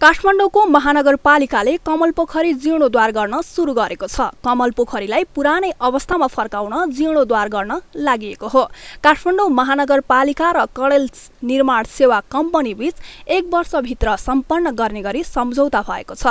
काठमाडौँको महानगरपालिकाले कमलपोखरी जीर्णोद्धार गर्न सुरु गरेको छ। कमलपोखरीलाई पुरानै अवस्थामा फर्काउन जीर्णोद्धार गर्न लागिएको हो। काठमाडौँ महानगरपालिका र कडेल निर्माण सेवा कम्पनी बीच 1 वर्षभित्र सम्पन्न गर्ने गरी सम्झौता भएको छ।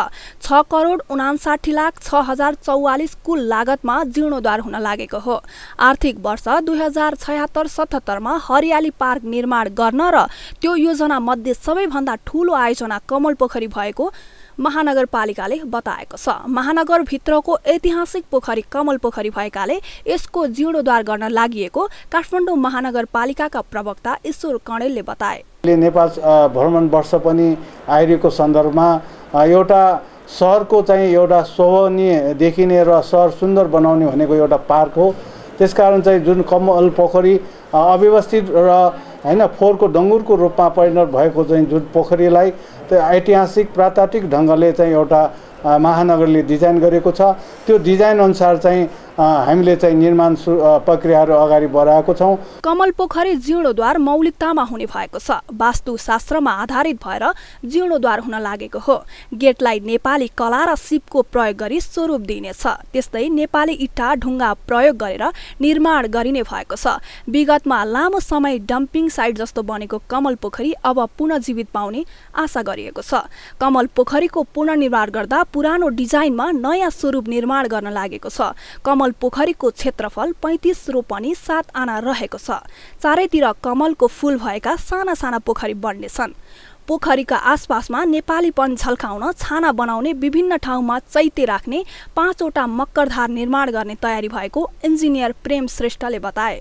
6,59,06,044 कुल लागतमा जीर्णोद्धार हुन लागेको हो। आर्थिक वर्ष 2076-77 मा हरियाली पार्क निर्माण गर्न र त्यो योजना मध्ये सबैभन्दा ठूलो आयोजना कमलपोखरी भएको महानगरपालिकाले बताएको छ। महानगरभित्रको ऐतिहासिक पोखरी कमलपोखरी भएकाले यसको जीर्णोद्धार गर्न लागिएको काठमाडौँ महानगरपालिकाका प्रवक्ता ईश्वर कणेलले बताए। नेपाल भ्रमण वर्ष पनि आइरहेको सन्दर्भमा एउटा शहरको चाहिँ एउटा शोभनीय देखिने र शहर सुन्दर बनाउने भनेको एउटा पार्क हो। त्यसकारण चाहिँ जुन कमलपोखरी अव्यवस्थित र फोहोरको डङ्गुरको रूपमा परिणत भएको चाहिँ जुन पोखरीलाई त्यो ऐतिहासिक प्राकृतिक ढङ्गले चाहिँ एउटा महानगरले डिजाइन गरेको छ। त्यो डिजाइन अनुसार चाहिँ हामीले चाहिँ निर्माण प्रक्रियाहरू अगाडि बढाएको छौँ। कमलपोखरी जीर्णोद्धार मौलिकतामा हुने भएको छ। वास्तुशास्त्रमा आधारित भएर जीर्णोद्धार हुन लागेको हो। गेटलाई नेपाली कला र सिपको प्रयोग गरी स्वरूप दिइनेछ। त्यस्तै नेपाली इँटा ढुङ्गा प्रयोग गरेर निर्माण गरिने भएको छ। विगतमा लामो समय डम्पिङ साइट जस्तो बनेको कमलपोखरी अब पुनर्जीवित पाउने आशा गरिएको छ। कमलपोखरीको पुनर्निर्माण गर्दा पुरानो डिजाइनमा नयाँ स्वरूप निर्माण गर्न लागेको छ। कमलपोखरीको क्षेत्रफल 35 रोपनी 7 आना रहेको छ। चारैतिर कमलको फूल भएका साना साना पोखरी बन्नेछन्। पोखरीका आसपासमा नेपालीपन झल्काउन छाना बनाउने विभिन्न ठाउँमा चैते राख्ने 5 वटा मक्करधार निर्माण गर्ने तयारी भएको इन्जिनियर प्रेम श्रेष्ठले बताए।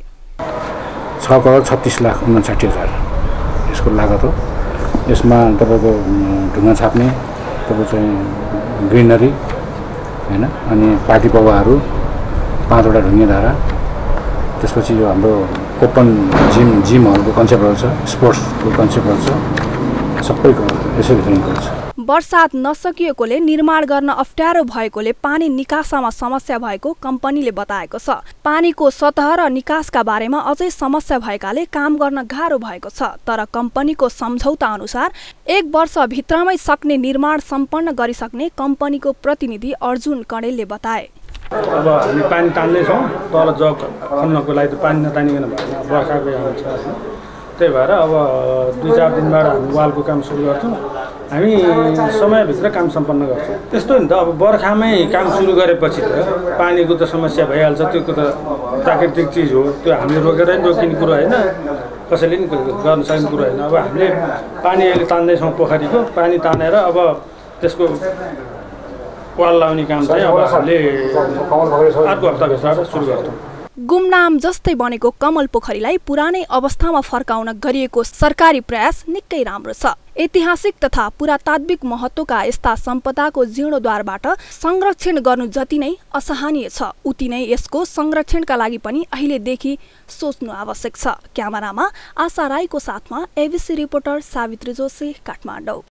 6,36,59,000 यसको लागत हो। यसमा तपाईको ढुङ्गा छाप्ने, तपाईको चाहिँ ग्रिनरी हैन, अनि पार्टी पौवाहरू 5 वटा ढुङ्गे धारा, त्यसपछि यो हाम्रो ओपन जिमहरूको कन्सेप्टहरू छ, स्पोर्ट्सको कन्सेप्टहरू छ, सबैको यसरी इन्क्लुड छ। वर्षात नसकिएकोले निर्माण गर्न अप्ठ्यारो भएकोले पानी निकासमा समस्या भएको कम्पनीले बताएको छ। पानीको सतह र निकासका बारेमा अझै समस्या भएकाले काम गर्न गाह्रो भएको छ। तर कम्पनीको सम्झौता अनुसार 1 वर्षभित्रमै सक्ने निर्माण सम्पन्न गरिसक्ने कम्पनीको प्रतिनिधि अर्जुन कणेलले बताए। अब हामी पानी तान्दैछौँ, तल जग खन्नको लागि त पानी नतानिकन बर्खाको आउँछ। त्यही भएर अब 2-4 दिनबाट हामी वालको काम सुरु गर्छौँ। हामी समयभित्र काम सम्पन्न गर्छौँ। त्यस्तो नि त अब बर्खामै काम सुरु गरेपछि त पानीको त समस्या भइहाल्छ। त्यो त प्राकृतिक चिज हो, त्यो हामीले रोकेरै रोकिने कुरो होइन, कसैले नि गर्न सक्ने कुरो होइन। अब हामीले पानी अहिले तान्दैछौँ पोखरीको, पानी तानेर अब त्यसको वाल लाउने काम चाहिँ अब हामीले अर्को हप्ताभित्र सुरु गर्छौँ। गुमनाम जस्तै बनेको कमलपोखरीलाई पुरानै अवस्थामा फर्काउन गरिएको सरकारी प्रयास निकै राम्रो छ। ऐतिहासिक तथा पुरातात्विक महत्त्वका यस्ता सम्पदाको जीर्णोद्धारबाट संरक्षण गर्नु जति नै असहनीय छ, उति नै यसको संरक्षणका लागि पनि अहिलेदेखि सोच्नु आवश्यक छ। क्यामेरामा आशा राईको साथमा एबिसी रिपोर्टर सावित्री जोशी, काठमाडौँ।